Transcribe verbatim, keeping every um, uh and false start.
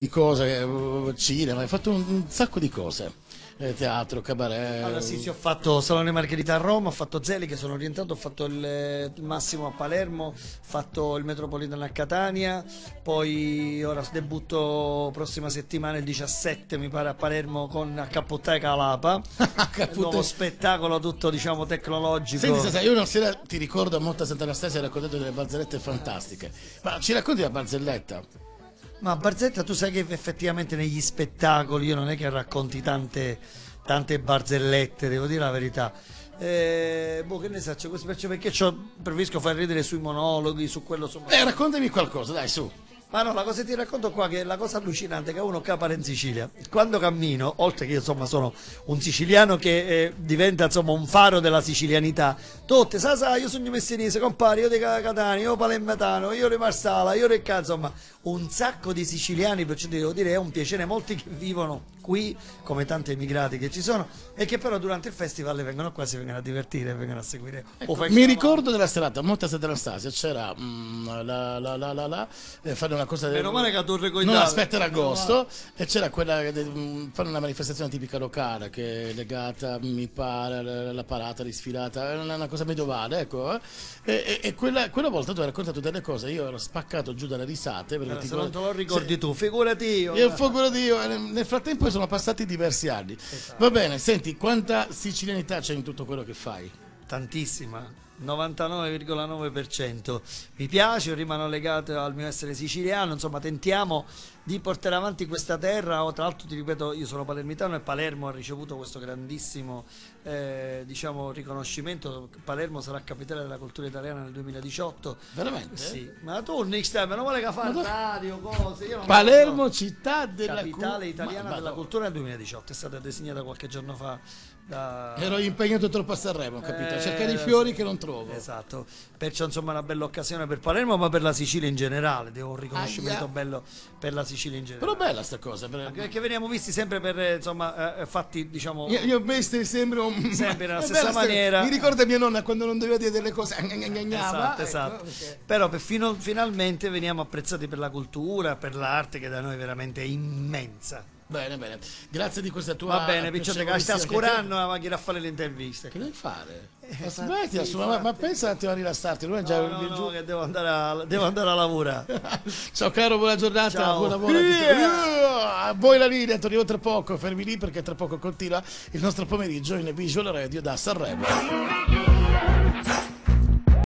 di cose, eh, cinema, hai fatto un, un sacco di cose. Eh, teatro, cabaret. Allora sì, sì, ho fatto Salone Margherita a Roma, ho fatto Zeli che sono rientrato, ho fatto il, il Massimo a Palermo, ho fatto il Metropolitano a Catania, poi ora debutto prossima settimana il diciassette mi pare a Palermo con a Cappoteca Alapa, un nuovo spettacolo tutto diciamo tecnologico. Senti, Sasà, io una sera ti ricordo a Motta Sant'Anastasia hai raccontato delle barzellette fantastiche, ma ci racconti la barzelletta? Ma Barzetta, tu sai che effettivamente negli spettacoli io non è che racconti tante, tante barzellette, devo dire la verità. Eh, boh, che ne so, c'è questo perché, perché c'ho, preferisco far ridere sui monologhi, su quello su. Eh, raccontami qualcosa, dai, su. Ma no, la cosa che ti racconto qua, che la cosa allucinante è che uno capare in Sicilia, quando cammino, oltre che io insomma sono un siciliano che eh, diventa insomma un faro della sicilianità, tutte, sa sa, io sono messinese, compare, io di Catania, io palermitano, io di Marsala, io di Cazzo, insomma, un sacco di siciliani, perciò devo dire è un piacere, molti che vivono qui, come tanti emigrati che ci sono, e che però durante il festival vengono qua, si vengono a divertire, vengono a seguire. Ecco, mi ricordo della serata a Motta Sant'Anastasia, c'era mm, la la la la la, eh, fare una cosa. Meno male che a Torre Coidale. No, aspetta, era agosto e c'era quella di fare una manifestazione tipica locale che è legata, mi pare, alla parata, risfilata, è una, una cosa medievale, ecco. Eh? E, e, e quella, quella volta tu hai raccontato delle cose, io ero spaccato giù dalle risate. Allora, se non te lo ricordi se... tu, figurati io. Io figurati io, nel frattempo sono passati diversi anni. Esatto. Va bene, senti, quanta sicilianità c'è in tutto quello che fai? Tantissima. novantanove virgola nove per cento. Mi piace, rimano legato al mio essere siciliano, insomma tentiamo di portare avanti questa terra. Tra l'altro ti ripeto, io sono palermitano e Palermo ha ricevuto questo grandissimo eh, diciamo riconoscimento. Palermo sarà capitale della cultura italiana nel duemiladiciotto. Veramente? Sì, ma tu non stai, meno male che fa il radio, cose. Io non Palermo, città della capitale cu... italiana ma, della ma... cultura nel duemiladiciotto, è stata designata qualche giorno fa da... Ero impegnato troppo a Sanremo, ho capito, a eh, cercare i fiori che non trovo. Esatto, perciò insomma una bella occasione per Palermo, ma per la Sicilia in generale, devo un riconoscimento Aia. bello per la Sicilia in generale. Però bella sta cosa, per... perché veniamo visti sempre per insomma eh, fatti diciamo io, io ho visto sempre un... sempre nella stessa maniera. Mi ricorda mia nonna quando non doveva dire delle cose. Esatto, esatto. Ecco, okay. Però per fino, finalmente veniamo apprezzati per la cultura, per l'arte che da noi è veramente immensa. Bene, bene, grazie di questa tua. Va bene, Picciotte, che stai scurando la macchina a fare le interviste. Che devi fare? Eh, Smettila, sì, ma, ma pensa un attimo a rilassarti. Non è già no, no, no, che devo andare a, devo andare a lavorare. Ciao caro, buona giornata, Ciao. buon lavoro. Yeah. A voi la linea, torniamo tra poco, fermi lì perché tra poco continua il nostro pomeriggio in Visual Radio da Sanremo.